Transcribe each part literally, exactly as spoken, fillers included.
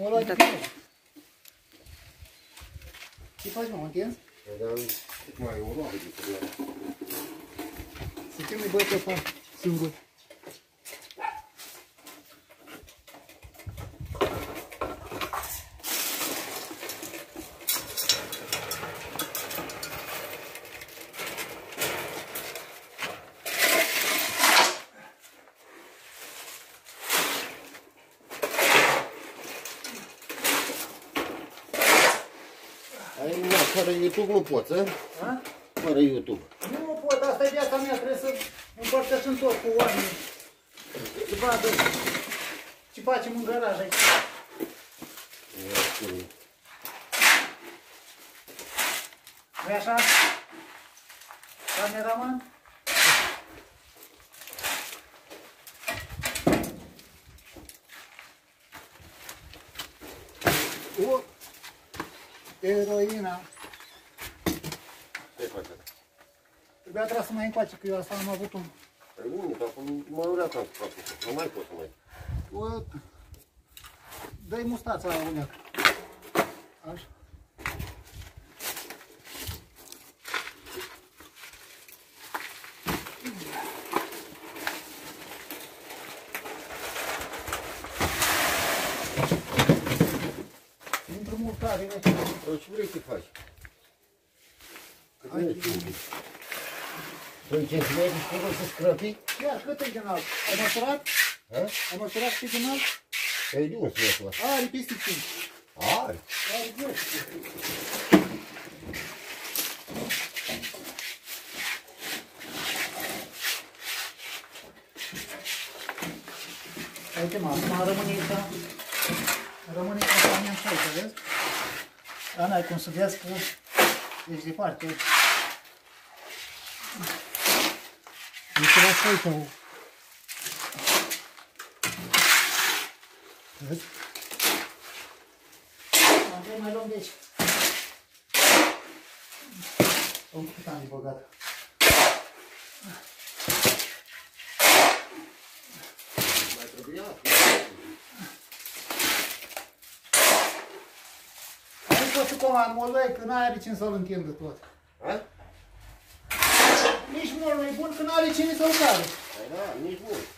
M-a luat de pe el. Ce faci, mă, mă întins? Cât mai e o roabă de pe Să ce mi-i băi pe singur. Fără YouTube nu poți, a? A? Fără YouTube. Nu pot, asta e viața mea, trebuie să împărtășim tot cu oamenii. Să vadă ce facem în garaj aici. Nu-i așa? Cameraman? O, eroina. Ce faci? Trebuia trebuie să mai încoace, că eu asta am avut un... Păi unde, că acum mă urea să am făcut. Nu mai pot să mai... O... Dă-i mustața la uneac. Așa. Intru mult tare, ne? Ce vrei să faci? Cât e timpul? Sunt centimetri și cum să scrăpi? Ia, cât e din alt? Ai măsurat? Ai măsurat cât e din alt? E de un metru ăsta. Are peste cinci. Are? Are greu. Uite, mă, acum rămâne aici. Rămâne compania așa, aici, vezi? Dar n-ai cum să vezi că ești departe. Uite, lasă aici o... Vezi? Andrei, mai luăm de aici. O, cât am de băgat. Mai trebuia. Nu pot să comand moloi, că n-are cine să-l întindă tot. Ha? Nici mult nu-i bun, că n-are cine să-l care. Păi da, nici mult.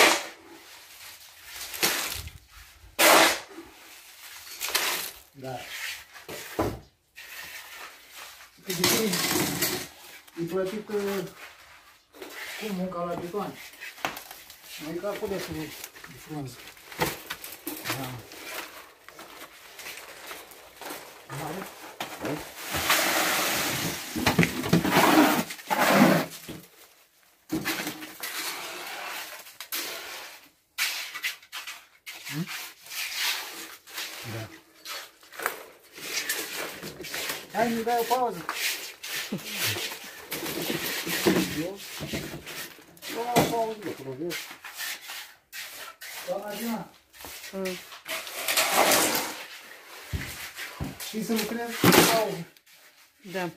Da. Că de ce e plătit uh, cu munca la betoane. Noi calculăm de frunză. Da. Mare? Da? Hmm? Da. Hai, mi dai o pauză. Eu? Nu am pauză, până vezi. Doamna Dina. Știi să lucrezi? Pauză. Da.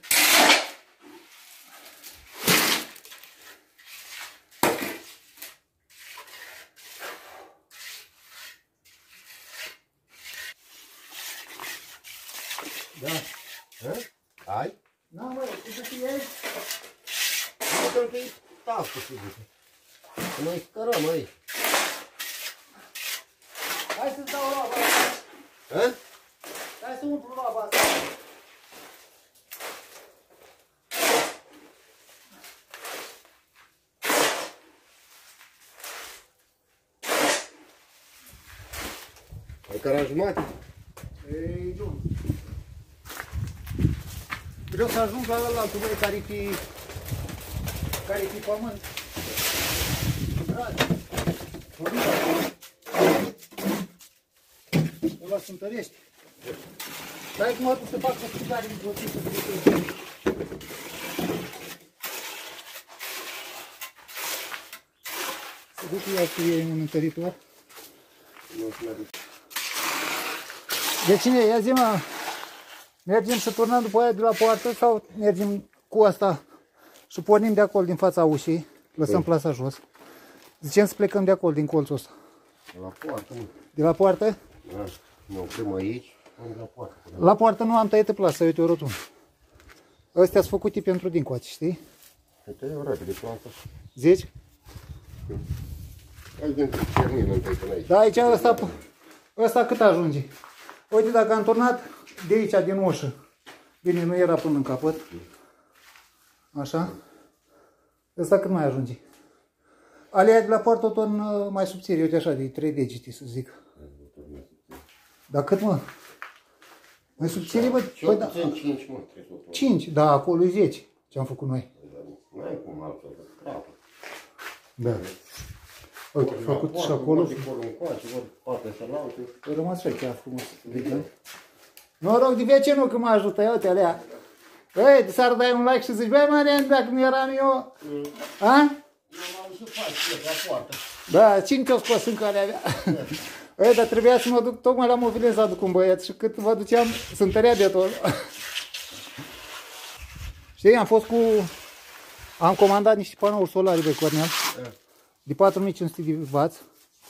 Da. Ha? Ai? Na, mă, tu să fii aici? Nu că e tască să zice. Să mai scărăm aici. Hai să-ți dau roaba asta. Ha? Hai să umplu roaba asta. Ai cara jumate? Ei, nu. Vreau să ajung la ăla altul, băi, care-i pe... care-i pe pământ. Dragi. Ăla se întărește. Dai cum mă duc să fac o picare într-o zi să duc. Să duc eu cu ei un întăritor. Nu știu, mi-a De cine? Ia zi, mă. Mergem să turnăm după aia de la poartă sau mergem cu asta și pornim de acolo din fața ușii, lăsăm plasa jos. Zicem să plecăm de acolo, din colțul ăsta. La poartă, mă. De la poartă? Da. Ne oprim aici, am la poartă. La poartă nu am tăiat plasă, uite o rotundă. Astea sunt făcute pentru dincoace, știi? Te tăi o repede planta. Zici? Hai dintr-o cernilă întâi până aici. Da, aici ăsta, ăsta cât ajunge? Uite, dacă am turnat de aici, din ușă. Bine, nu era până în capăt. Așa. Ăsta cât mai ajunge? Alea de la poartă tot mai subțire, uite așa, de trei degete, să zic. Dar cât, mă? Mai subțire, bă? Păi da. cinci, mă, cinci, da, acolo e zece. Ce am făcut noi. Nu ai cum altfel, trapă. Da. Uite, făcut și acolo. Ori încoace, ori partea cealaltă. A rămas și chiar frumos. Noroc de vecinul că mă ajută, ia uite alea. Băi, s-ar dai un like și zici, băi, Marian, dacă nu eram eu... A? Da, cine te-o scos în care avea? Băi, dar trebuia să mă duc tocmai la mobilin să aduc un băiat și cât mă duceam, să întărea de tot. Știi, am fost cu... Am comandat niște panouri solare pe Cornel. De patru mii cinci sute de watt.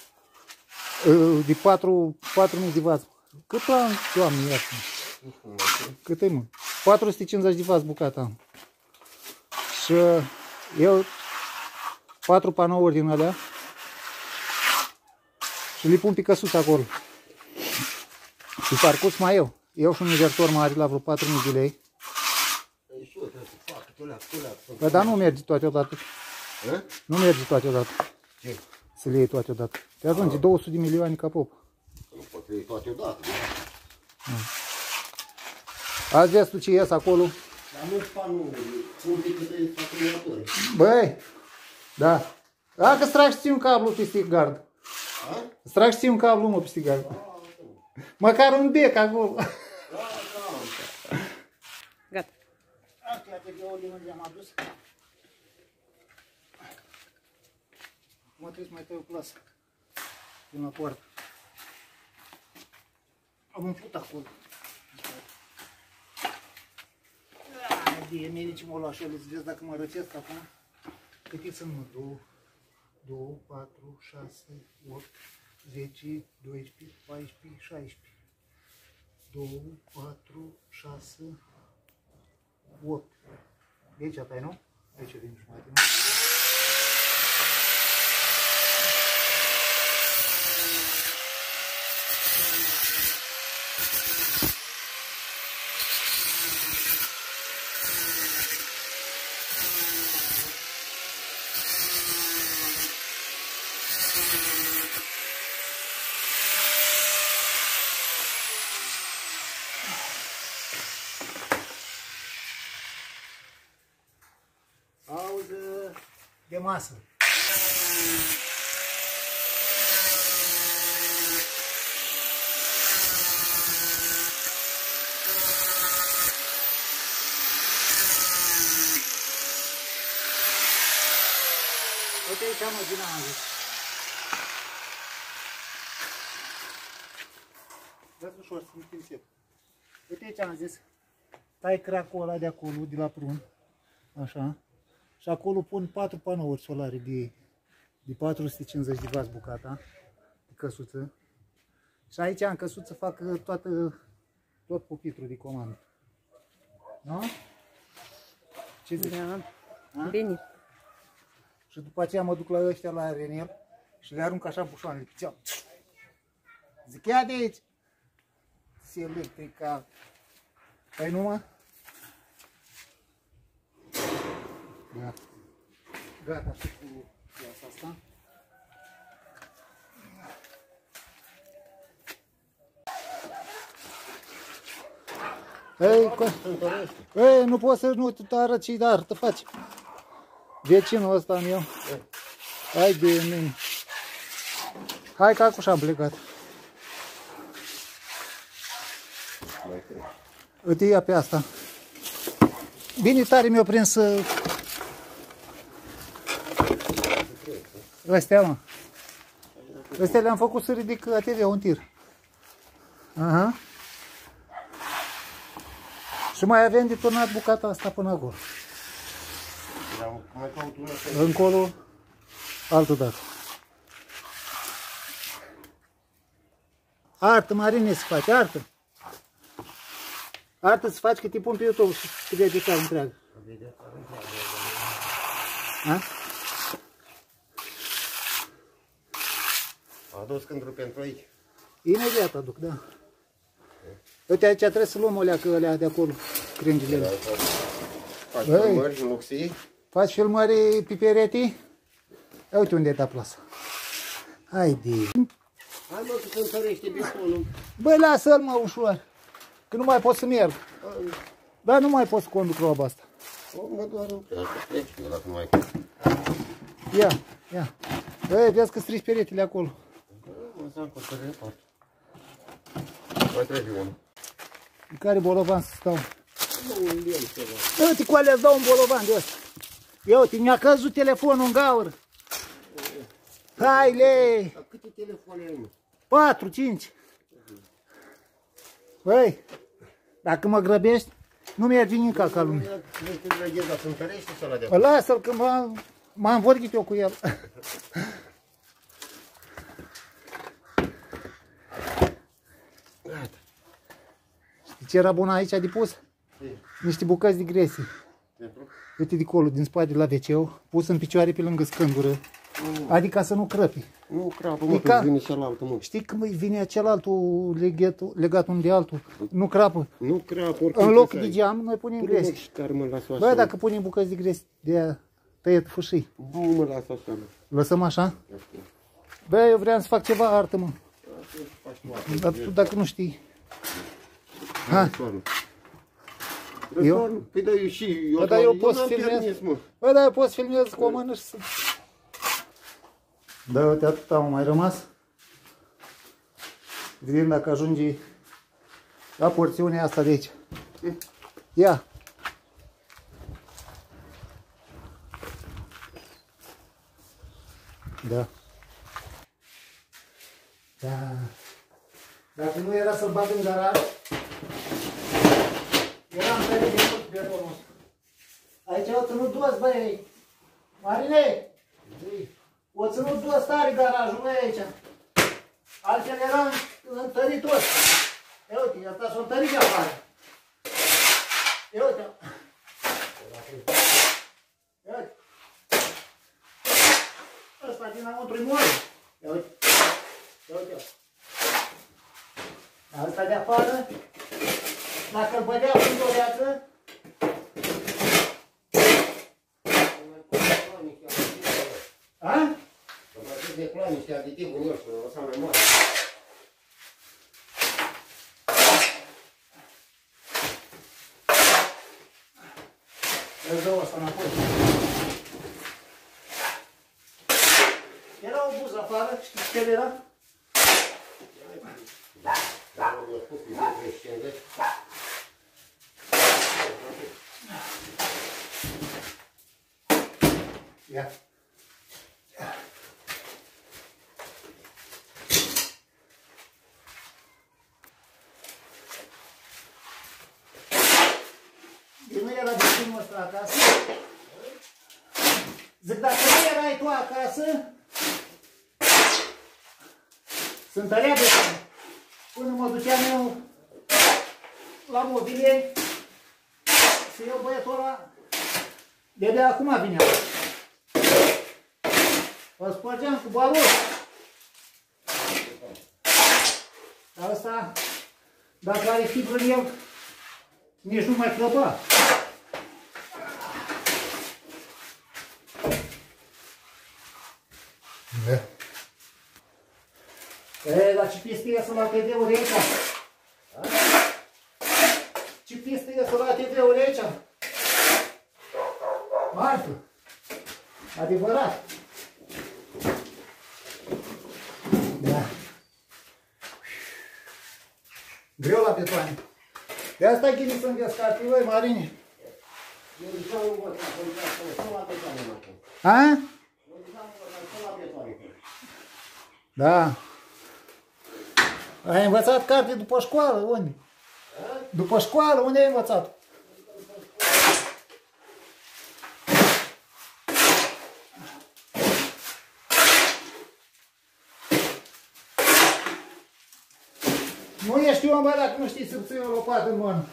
De patru mii de watt. Cât am, Doamne, iartă. Cât e, mă? patru sute cincizeci de watt bucata am. Și eu patru panouri din alea și le pun pe căsuță acolo. Și parcurs mai eu. Eu și un invertor mare la vreo patru mii de lei. Bă, dar nu merge toate odată. Nu merge toate odată. Ce? Să le iei toate odată. Te ajunge două sute de milioane ca pop. Nu pot să iei toate odată. Azi vezi tu ce ies acolo? Dar nu-ți panouri, cum te câte acumulatori. Băi, da. Dacă stragi și ții un cablu peste gard. Stragi și ții un cablu, mă, peste gard. Măcar un bec acolo. Gata. Astea pe gheoli unde am adus. Mă trebuie să mai tăi o plasă din la poartă. Am umplut acolo. De mie ce mă lua așa, să vezi dacă mă răcesc acum. Câte sunt, mă? doi, patru, șase, opt, zece, doisprezece, paisprezece, șaisprezece. doi, patru, șase, opt. De aici tai, nu? Aici vin jumătate, nu? Pauză de masă. Uite aici am o zină, am zis. Dați ușor, să nu fim set. Uite aici am zis. Tai cracul ăla de acolo, de la prun. Așa. Și acolo pun patru panouri solare de, de patru sute cincizeci de watt bucata, de căsuță. Și aici în căsuță fac toată, tot pupitrul de comandă. Nu? Ce zici? Da. Bine. Și după aceea mă duc la ăștia la Renel și le arunc așa bușoanele pe ceam. Zic, ia de aici! Se electrica. Păi nu, mă? Da. Gata și cu piața asta. Ei, ei, nu poți să nu te arăt ce dar te faci. Vecinul ăsta am eu. Hai de mine. Hai că acuși am plecat. Uite, ia pe asta. Bine tare mi-a prins ăstea, mă. Ăstea le-am făcut să ridic A T V-ul un tir. Aha. Și mai avem de turnat bucata asta până acolo. Încolo, altă dată. Artă, Marine, să faci, artă. Artă să faci că te pun pe YouTube și te vede țară întreagă. A? A adus cândul pentru aici. Imediat aduc, da. Uite, aici trebuie să luăm alea, că alea de acolo, crengile. Faci Băi. filmări în luxii. Faci filmări pe peretii? Ia uite unde e ta plasă. Haide. Hai mă, că se întărește betonul. Băi, lasă-l mă ușor, că nu mai pot să merg. Dar nu mai pot să conduc roaba asta. O, mă doar în preajă, plec eu dacă nu mai... Ia, ia. Băi, vezi că strici peretele acolo. Mă zic că să repart. Mai trebuie unul. În care bolovan să stau? Nu, un lemn ceva. Uite cu alea îți dau un bolovan de ăsta. Ia uite, mi-a căzut telefonul în gaură. Hai, lei! Dar câte telefoane ai, mă? Patru, cinci. Băi, dacă mă grăbești, nu merge nimica ca lumea. Nu te drăghezi, dar se întărește să-l de Bă, lasă-l că m-am m-am vorbit eu cu el. Gata. Știi ce era bun aici de pus? Niște bucăți de gresie. Pentru? Uite de acolo, din spate la ve ce-ul, pus în picioare pe lângă scândură. Adică să nu crăpi. Nu crapă, E mă, ca- că vine cealaltă, mă. Știi când vine cealaltul legat, legat unul de altul, nu crapă. Nu crapă, oricum. În loc să de ai. geam, noi punem Pune-mă gresie. și care mă lasă așa. Bă, dacă punem bucăți de gresie de tăiat fâșii, Nu mă lasă așa, mă. lăsăm așa? Bă, eu vreau să fac ceva artă, mă. Faci tu asta. Dar tu dacă nu știi. Ha. Războanul. Războanul? Păi da, eu și... Bă, dar eu pot să n-am filmez. permis, mă. Bă, dar eu pot să filmez cu o mână și să... Da, uite, atât am mai rămas. Vedem dacă ajunge la porțiunea asta de aici. Ia. Da. Da. Dacă nu era să-l bag în garaj, eram tare de mult betonul ăsta. Aici au ținut dos, băi. Marine! O ținut dos tare garajul, băi, aici. Altfel era întărit tot. Ia uite, asta s-a întărit de afară. Ia uite. Ia uite. Ăsta dinăuntru-i moale. Ia uite. Ia uite. Asta de afară, dacă îl bădea cu o viață, a? Să faceți de plan niște aditiv în el și o lăsa mai mare. Îți dau asta înapoi. Era o buză afară, știți ce era? Ia. Eu nu era vecinul ăsta acasă. Zic, dacă nu erai tu acasă, să întărea betonul. Până mă duceam eu la mobilie, să iau băiatul ăla, de-abia acum vinea. Îl spărgeam cu baros. Dar ăsta, dacă are fibră în el, nici nu mai crăpa. Da. E, dar ce pistă iasă la T V-uri aici? Ce pistă iasă la T V-uri aici? Marfă. Adevărat. Da. Greu la betoane. De asta ai gândit să-mi descarci, băi, Marine. Eu ziceam nu văd, să la betoane acum. A? Eu ziceam să la betoane. Da. Ai învățat carte după școală? Unde? După școală? Unde ai învățat? Nu ești om, bă, dacă nu știi să ții o lopată în mână.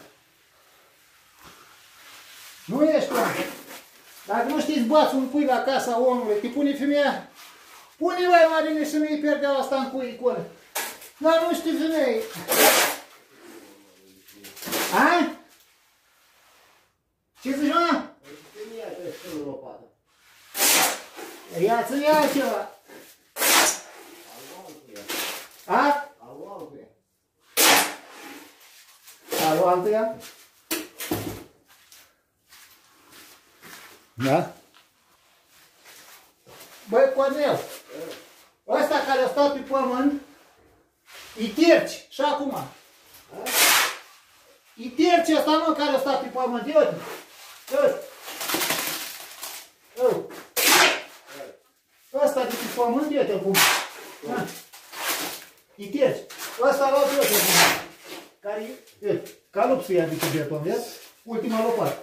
Nu ești om. Dacă nu știi să bați un pui la casa omului, te pune femeia, pune, băi, Marine, și nu-i pierdeau asta în cui acolo. Dar nu știi femeie. A? Ce zici, mă? Femeia trebuie să țină lopată. Ia-ți-mi ia ceva. A? Aluantul. Aluantul. Da? Băi, Cornel, ăsta care a stat pe pământ, îi terci, și acum. Îi terci ăsta, nu, care a stat pe pământ, ia uite. Uite. Ăsta de pe pământ, uite cum. Îi terci. Ăsta l-a luat eu, care, uite, calupsul ia de pe beton, vezi? Ultima lopată.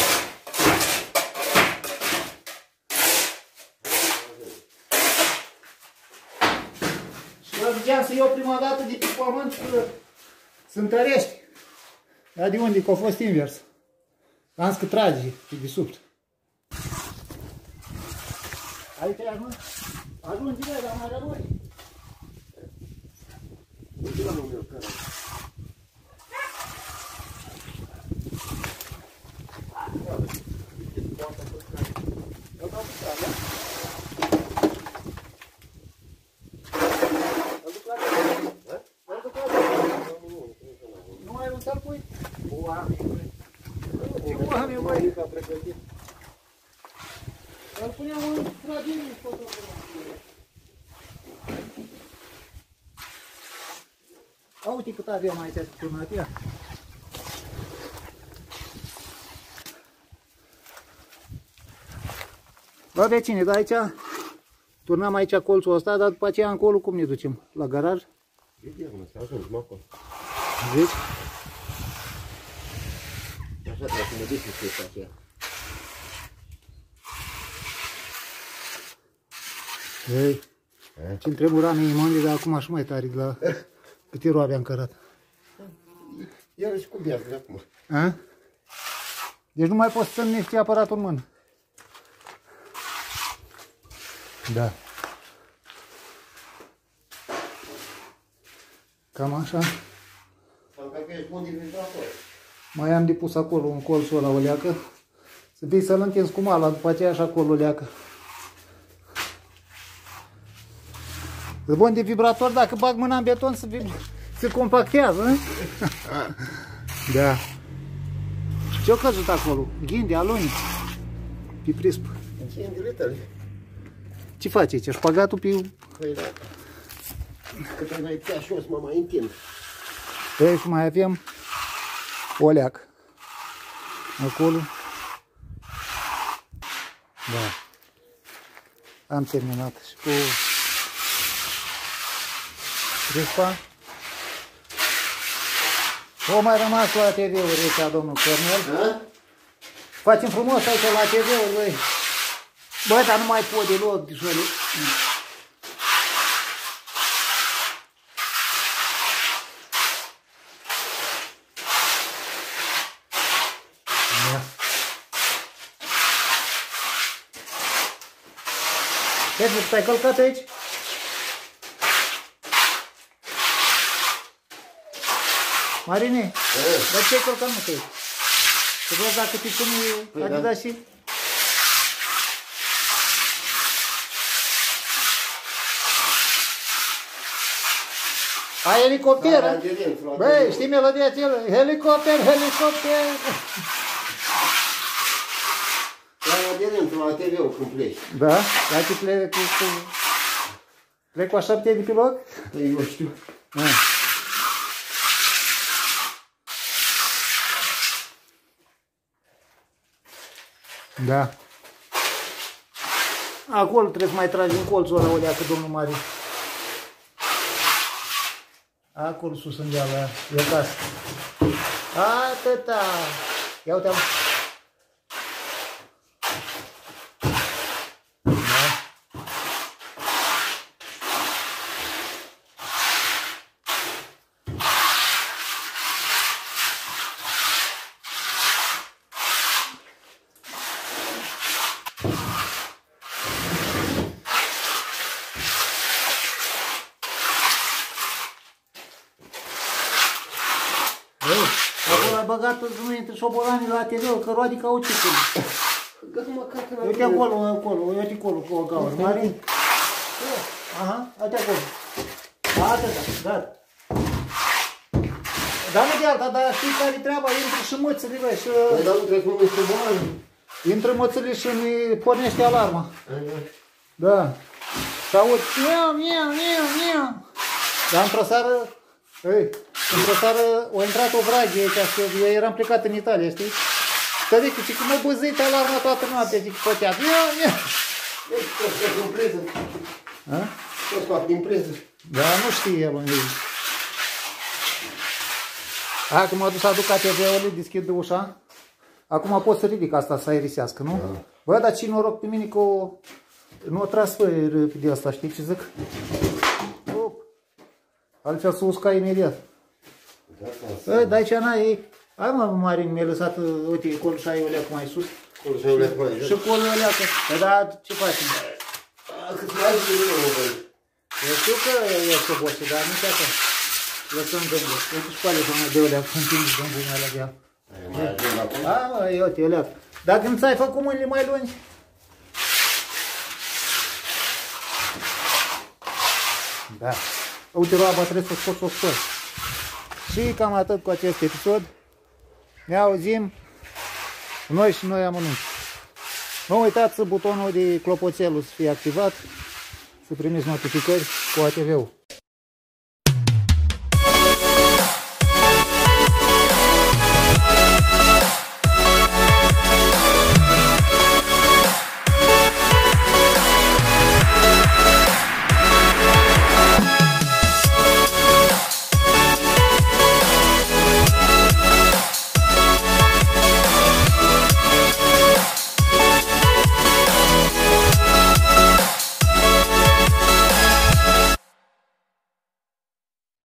Și eu ziceam să iau prima dată de pe pământ să, să întărești. Dar de unde? Că a fost invers. Am zis că trage pe desubt. Aici e, mă? Ajunge, dar mai rămâne. Uite la numele care. Nu mai un sal pui? O am eu, băi. Ce am eu, băi? Îl puneam în fragilii și tot. A, uite cât avem aici turnat, ia. Bă, vecine, dar aici turnăm aici colțul ăsta, dar după aceea încolo cum ne ducem? La garaj? Vedem, să ajungem acolo. Zici? Așa trebuie să mă duci în chestia aceea. Ei, ce-mi tremura mie imandii, dar acum și mai tare de la câte roabe am cărat. Iar și cu biază de acum. A? Deci nu mai poți să îmi știi aparatul în mână. Da. Cam așa. Sau că ești bun din acolo. Mai am depus acolo un colțul ăla o leacă. Să fii să-l întinzi cu mala, după aceea și acolo o leacă. E bun de vibrator, dacă bag mâna în beton să se compactează. Da. Ce-o căzut acolo? Ghinde, aluni. Pe prisp. Ce e în diletele? Ce faci aici? Șpagatul pe... Păi da. Cât ai mai tea și o să mă mai întind. Păi și mai avem o leacă. Acolo. Da. Am terminat și cu prispa. O mai rămas la T V-uri ăștia, domnul Cornel. Da? Facem frumos aici la T V-uri, băi. Bă, dar nu mai pot deloc, Dișoare. Da. Petru, te-ai călcat aici? Marine, dar ce-ai călcat, mă, aici? Să văd dacă te pune Adidas și... Ai elicopter, Da, a? de dentro, Băi, știi melodia aceea? Helicopter, helicopter! Da, de dentro, la T V-ul când pleci. Da? Dar ce plec cu... cu... Plec cu a șapte de pilot? Păi eu știu. Da. Da. Acolo trebuie să mai tragi în colțul ăla o leacă, domnul Mari. Acolo sus în deala, e acasă. Atâta! Ia uite-am. Da. băgat nu intră șobolanii la T V, că roadica au ciclul. Gata măcar că n-am Uite acolo, acolo, uite acolo, cu o gaură. Marin? Aha, uite acolo. Atâta, gata. Dar nu de alta, dar știi care-i treaba? Intră și mățile, bă, și... Păi, dar nu trebuie să mă uiți pe bani. Intră mățile și îmi pornește alarma. Da. Și aud, miau, miau, miau, miau. Dar într-o seară, ei, într-o seară a intrat o vraghe aici, că eu eram plecat în Italia, știi? Că zic, zic, mă băzit alarma toată noaptea, zic, făcea, miau, miau. Deci, tot fac din preză. Ha? Tot fac din preză. Da, nu știe el unde e. Hai că m-a dus să aduc A T V-ul, deschid ușa. Acum pot să ridic asta, să aerisească, nu? Da. Bă, dar ce noroc pe mine că o... nu o transfer de asta, știi ce zic? Op. Altfel să usca imediat. Bă, dar aici n-ai... Hai mă, Marin, mi-a lăsat, uite, colul și aiuleac mai sus. Colul și aiuleac mai jos. Și colul aiuleacă. Bă, dar ce facem? Cât mai zi de nou, băi. Eu știu că e soboșe, dar nici așa. Lăsăm gândul. Uite și coale doamne de oleac, sunt timp gândul mai la ea. Mai ajung acum? Da, mă, uite, oleac. Dacă nu ți-ai făcut mâinile mai lungi, da. Uite, roaba trebuie să scot, să o scot. Și cam atât cu acest episod. Ne auzim noi și noi amănunți. Nu uitați butonul de clopoțelul să fie activat, să primiți notificări cu A T V-ul.